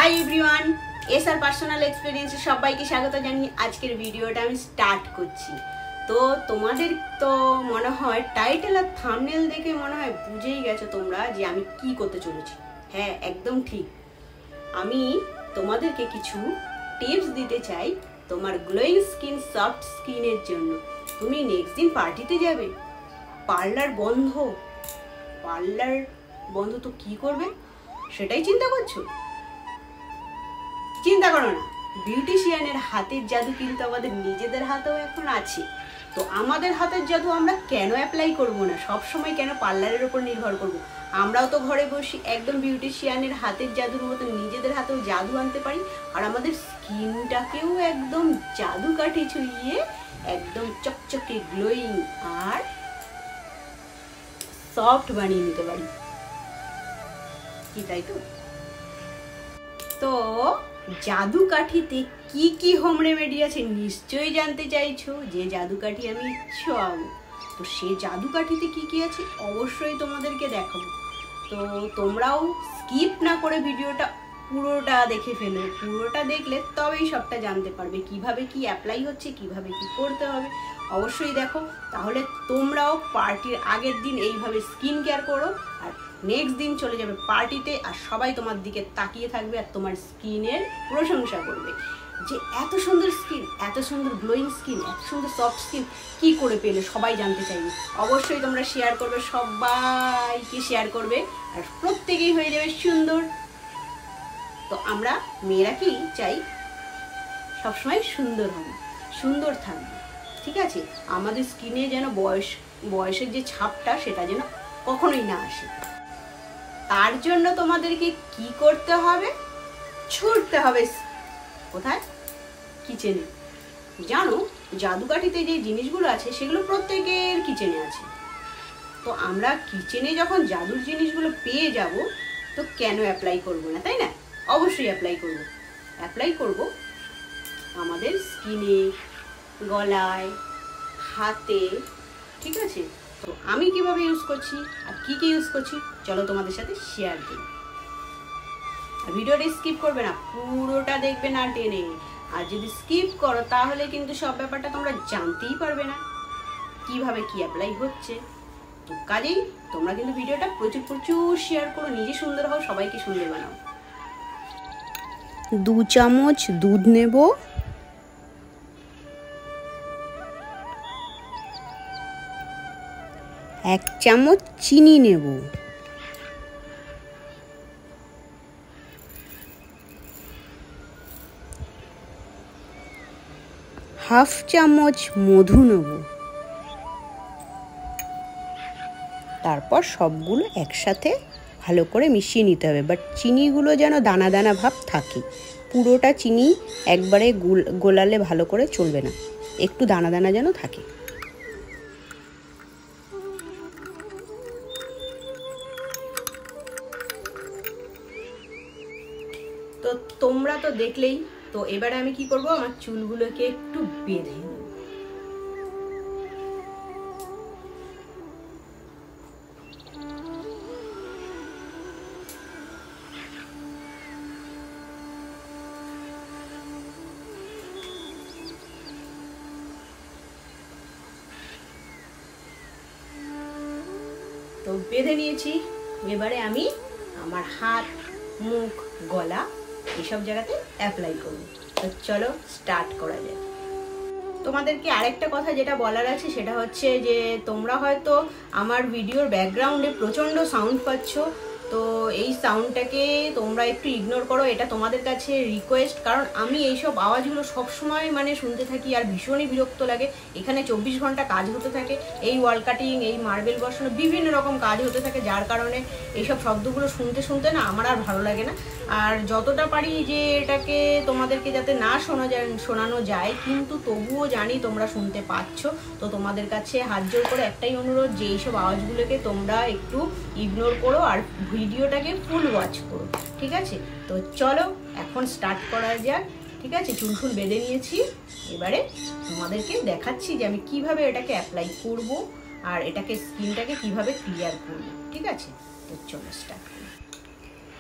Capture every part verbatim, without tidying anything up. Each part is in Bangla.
হাই এভরিওয়ান, এসআর পার্সোনাল এক্সপেরিয়েন্সে সবাইকে স্বাগত জানিয়ে আজকের ভিডিওটা আমি স্টার্ট করছি। তো তোমাদের তো মনে হয় টাইটেল আর থাম্বনেল দেখে মনে হয় বুঝেই গেছো তোমরা যে আমি কি করতে চলেছি। হ্যাঁ, একদম ঠিক। আমি তোমাদেরকে কিছু টিপস দিতে চাই তোমার গ্লোয়িং স্কিন, সফট স্কিনের জন্য। তুমি নেক্সট দিন পার্টিতে যাবে, পার্লার বন্ধ, পার্লার বন্ধ তো কি করবে সেটাই চিন্তা করছো? চিন্তা করো না, বিউটিশিয়ানের হাতের জাদু কিন্তু আমাদের নিজেদের হাতেও এখন আছে। তো আমাদের হাতের জাদু আমরা কেন অ্যাপ্লাই করব না? সব সময় কেন পার্লারের উপর নির্ভর করব? আমরাও তো ঘরে বসে একদম বিউটিশিয়ানের হাতের জাদুর মতো নিজেদের হাতেও জাদু আনতে পারি, আর আমাদের স্কিনটাকেও একদম জাদু কাঠি ছুঁয়ে একদম চকচকে গ্লোয়িং আর সফট বানিয়ে নিতে পারি। কি তাই তো? তো জাদু কাঠিতে কি কি হোম রেমেডি আছে নিশ্চয়ই জানতে চাইছো, যে জাদু কাঠি আমি ছোঁয়াবো। তো সে জাদু কাঠিতে কি কি আছে অবশ্যই তোমাদেরকে দেখাবো। তো তোমরাও স্কিপ না করে ভিডিওটা পুরোটা দেখে ফেলো। পুরোটা দেখলে তবেই সবটা জানতে পারবে কিভাবে কি অ্যাপ্লাই হচ্ছে, কিভাবে কি করতে হবে। অবশ্যই দেখো, তাহলে তোমরাও পার্টির আগের দিন এইভাবে স্কিন কেয়ার করো, আর নেক্সট দিন চলে যাবে পার্টিতে আর সবাই তোমার দিকে তাকিয়ে থাকবে আর তোমার স্কিনের প্রশংসা করবে যে এত সুন্দর স্কিন, এত সুন্দর গ্লোয়িং স্কিন, এত সুন্দর সফট স্কিন কি করে পেলে, সবাই জানতে চাইবে। অবশ্যই তোমরা শেয়ার করবে, সবাইকে শেয়ার করবে, আর প্রত্যেকেই হয়ে যাবে সুন্দর। তো আমরা মেয়েরা কি চাই? সবসময় সুন্দর হবে, সুন্দর থাকবে, ঠিক আছে? আমাদের স্কিনে যেন বয়স বয়সের যে ছাপটা সেটা যেন কখনোই না আসে। তার জন্য তোমাদেরকে কি করতে হবে? ছুটতে হবে কোথায়? কিচেনে। জানো, জাদুকাঠিতে যে জিনিসগুলো আছে সেগুলো প্রত্যেকের কিচেনে আছে। তো আমরা কিচেনে যখন জাদুর জিনিসগুলো পেয়ে যাব, তো কেন অ্যাপ্লাই করব না, তাই না? অবশ্যই অ্যাপ্লাই করব। অ্যাপ্লাই করব আমাদের স্কিনে, গলায়, হাতে, ঠিক আছে? তো আমি কিভাবে ইউজ করছি আর কি কি ইউজ করছি চলো তোমাদের সাথে শেয়ার করি। ভিডিওটা স্কিপ করবে না, পুরোটা দেখবে না টেনে। আর যদি স্কিপ করো তাহলে কিন্তু সব ব্যাপারটা তোমরা জানতেই পারবে না কিভাবে কি অ্যাপ্লাই হচ্ছে। তো কাজেই তোমরা কিন্তু ভিডিওটা প্রচুর প্রচুর শেয়ার করো, নিজে সুন্দর হও, সবাইকে সুন্দর বানাও। দু চামচ দুধ নেব, এক চামচ চিনি নেব, হাফ চামচ মধু নেব। তারপর সবগুলো একসাথে ভালো করে মিশিয়ে নিতে হবে, বাট চিনিগুলো যেন দানা দানা ভাব থাকে। পুরোটা চিনি একবারে গোলালে ভালো করে চলবে না, একটু দানা দানা যেন থাকে। তো তোমরা তো দেখলেই। তো এবারে আমি কি করব, আমার চুলগুলোকে একটু বেঁধে নেব। তো বেঁধে নিয়েছি, এবারে আমি আমার হাত, মুখ, গলা এইসব জায়গাতে অ্যাপ্লাই করব। তো চলো স্টার্ট করা যায়। তোমাদেরকে আরেকটা কথা যেটা বলার আছে সেটা হচ্ছে যে তোমরা হয়তো আমার ভিডিওর ব্যাকগ্রাউন্ডে প্রচণ্ড সাউন্ড পাচ্ছ। তো এই সাউন্ডটাকে তোমরা একটু ইগনোর করো, এটা তোমাদের কাছে রিকোয়েস্ট। কারণ আমি এইসব আওয়াজগুলো সবসময় মানে শুনতে থাকি আর ভীষণই বিরক্ত লাগে। এখানে চব্বিশ ঘন্টা কাজ হতে থাকে, এই ওয়াল কাটিং, এই মার্বেল বসানো, বিভিন্ন রকম কাজ হতে থাকে, যার কারণে এইসব শব্দগুলো শুনতে শুনতে না আমার আর ভালো লাগে না। আর যতটা পারি যে এটাকে তোমাদেরকে যাতে না শোনা যায় শোনানো যায়, কিন্তু তবুও জানি তোমরা শুনতে পাচ্ছ। তো তোমাদের কাছে হাত জোর করে একটাই অনুরোধ যে এইসব আওয়াজগুলোকে তোমরা একটু ইগনোর করো আর ভিডিওটাকে ফুল ওয়াচ করো, ঠিক আছে? তো চলো এখন স্টার্ট করা যাক, ঠিক আছে? চুল ফুল বেঁধে নিয়েছি, এবারে তোমাদেরকে দেখাচ্ছি যে আমি কিভাবে এটাকে অ্যাপ্লাই করব আর এটাকে স্কিনটাকে কিভাবে ক্লিয়ার করব, ঠিক আছে? তো চলো স্টার্ট করি।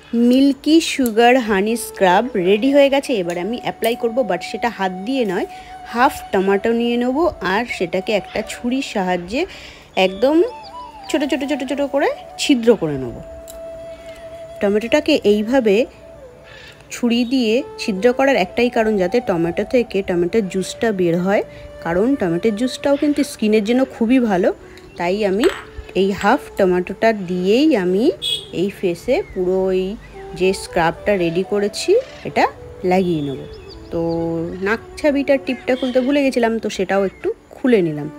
Milky sugar honey scrub ready হয়ে গেছে। এবার আমি অ্যাপ্লাই করব, বাট সেটা হাত দিয়ে নয়, হাফ টমেটো নিয়ে নেব আর সেটাকে একটা ছুরির সাহায্যে একদম ছোট ছোট ছোট ছোট করে ছিদ্র করে নেব। টমেটোটাকে এইভাবে ছুরি দিয়ে ছিদ্র করার একটাই কারণ, যাতে টমেটো থেকে টমেটোর জুসটা বের হয়, কারণ টমেটোর জুসটাও কিন্তু স্কিনের জন্য খুবই ভালো। তাই আমি এই হাফ টমেটোটা দিয়েই আমি এই ফেসে পুরো এই যে স্ক্রাবটা রেডি করেছি এটা লাগিয়ে নেব। তো নাক ছাবিটার টিপটা খুলতে ভুলে গেছিলাম, তো সেটাও একটু খুলে নিলাম।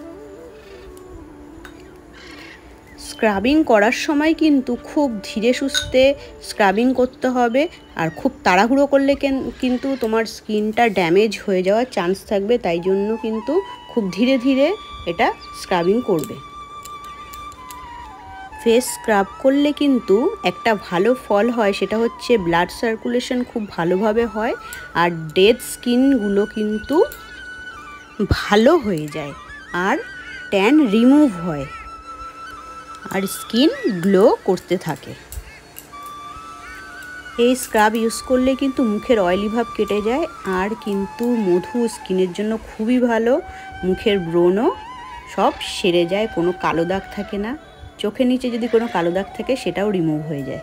স্ক্রাবিং করার সময় কিন্তু খুব ধীরে সুস্থে স্ক্রাবিং করতে হবে, আর খুব তাড়াহুড়ো করলে কিন্তু তোমার স্কিনটা ড্যামেজ হয়ে যাওয়ার চান্স থাকবে। তাই জন্য কিন্তু খুব ধীরে ধীরে এটা স্ক্রাবিং করবে। ফেস স্ক্রাব করলে কিন্তু একটা ভালো ফল হয়, সেটা হচ্ছে ব্লাড সার্কুলেশন খুব ভালোভাবে হয় আর ডেড স্কিনগুলো কিন্তু ভালো হয়ে যায় আর ট্যান রিমুভ হয় আর স্কিন গ্লো করতে থাকে। এই স্ক্রাব ইউজ করলে কিন্তু মুখের অয়েলি ভাব কেটে যায় আর কিন্তু মধু স্কিনের জন্য খুবই ভালো। মুখের ব্রণও সব সেরে যায়, কোনো কালো দাগ থাকে না। চোখের নিচে যদি কোনো কালো দাগ থাকে সেটাও রিমুভ হয়ে যায়।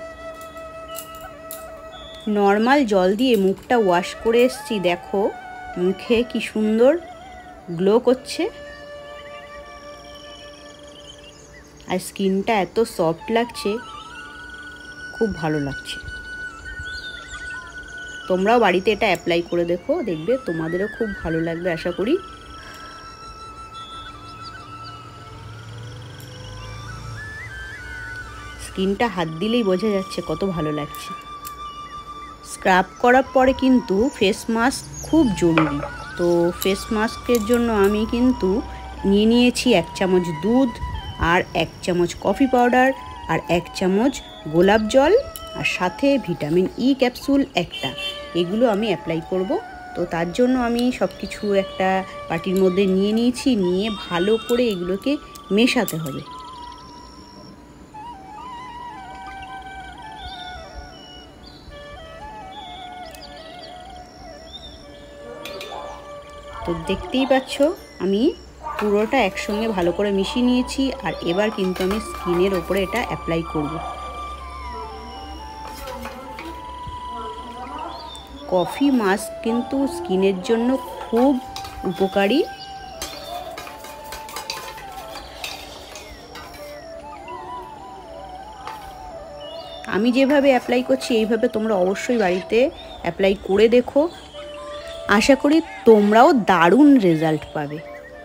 নর্মাল জল দিয়ে মুখটা ওয়াশ করে এসেছি, দেখো মুখে কি সুন্দর গ্লো করছে আর স্কিনটা এত সফট লাগছে, খুব ভালো লাগছে। তোমরাও বাড়িতে এটা অ্যাপ্লাই করে দেখো, দেখবে তোমাদেরও খুব ভালো লাগবে আশা করি। স্কিনটা হাত দিলেই বোঝা যাচ্ছে কত ভালো লাগছে। স্ক্রাব করার পরে কিন্তু ফেস মাস্ক খুব জরুরি। তো ফেস মাস্কের জন্য আমি কিন্তু নিয়ে নিয়েছি এক চামচ দুধ আর এক চামচ কফি পাউডার আর এক চামচ গোলাপ জল আর সাথে ভিটামিন ই ক্যাপসুল একটা। এগুলো আমি অ্যাপ্লাই করব। তো তার জন্য আমি সব কিছু একটা বাটির মধ্যে নিয়ে নিয়েছি, নিয়ে ভালো করে এগুলোকে মেশাতে হবে। তো দেখতেই পাচ্ছ আমি পুরোটা একসঙ্গে ভালো করে মিশিয়ে নিয়েছি আর এবার কিন্তু আমি স্কিনের ওপরে এটা অ্যাপ্লাই করব। কফি মাস্ক কিন্তু স্কিনের জন্য খুব উপকারী। আমি যেভাবে অ্যাপ্লাই করছি এইভাবে তোমরা অবশ্যই বাড়িতে অ্যাপ্লাই করে দেখো, আশা করি তোমরাও দারুণ রেজাল্ট পাবে।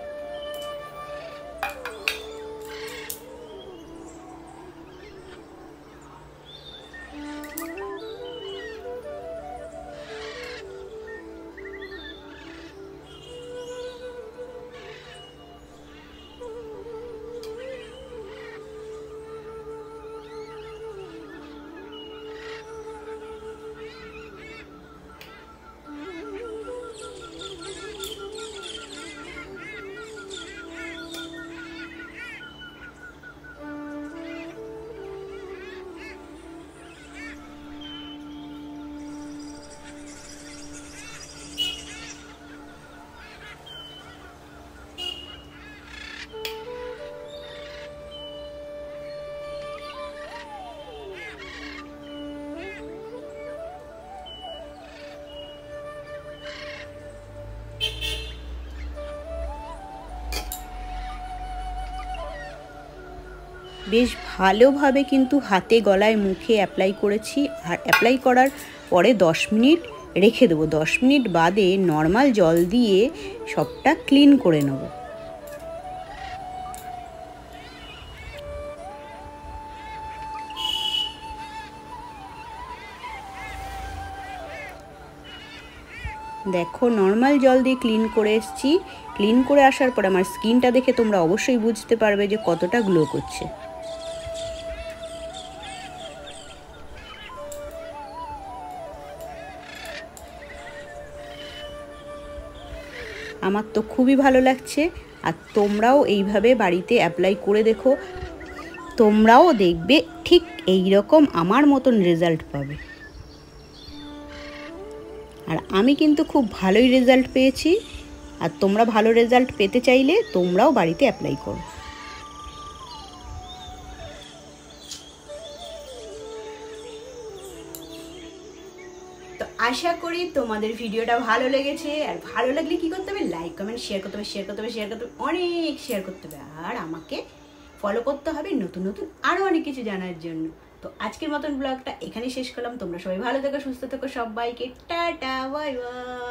বেশ ভালোভাবে কিন্তু হাতে গলায় মুখে অ্যাপ্লাই করেছি আর অ্যাপ্লাই করার পরে দশ মিনিট রেখে দেবো। দশ মিনিট বাদে নর্মাল জল দিয়ে সবটা ক্লিন করে নেব। দেখো নর্মাল জল দিয়ে ক্লিন করে এসেছি। ক্লিন করে আসার পর আমার স্কিনটা দেখে তোমরা অবশ্যই বুঝতে পারবে যে কতটা গ্লো করছে। আমার তো খুবই ভালো লাগছে আর তোমরাও এইভাবে বাড়িতে অ্যাপ্লাই করে দেখো, তোমরাও দেখবে ঠিক এই রকম আমার মতন রেজাল্ট পাবে। আর আমি কিন্তু খুব ভালোই রেজাল্ট পেয়েছি। আর তোমরা ভালো রেজাল্ট পেতে চাইলে তোমরাও বাড়িতে অ্যাপ্লাই করো। তো আশা করি তোমাদের ভিডিওটা ভালো লেগেছে। আর ভালো লাগলে কি করতে হবে? লাইক কমেন্ট শেয়ার করতে হবে, শেয়ার করতে হবে, শেয়ার করতে হবে, অনেক শেয়ার করতে হবে। আর আমাকে ফলো করতে হবে নতুন নতুন আরও অনেক কিছু জানার জন্য। তো আজকের মতন ব্লগটা এখানেই শেষ করলাম। তোমরা সবাই ভালো থেকো, সুস্থ থেকো, সবাইকে টাটা, বাই বাই।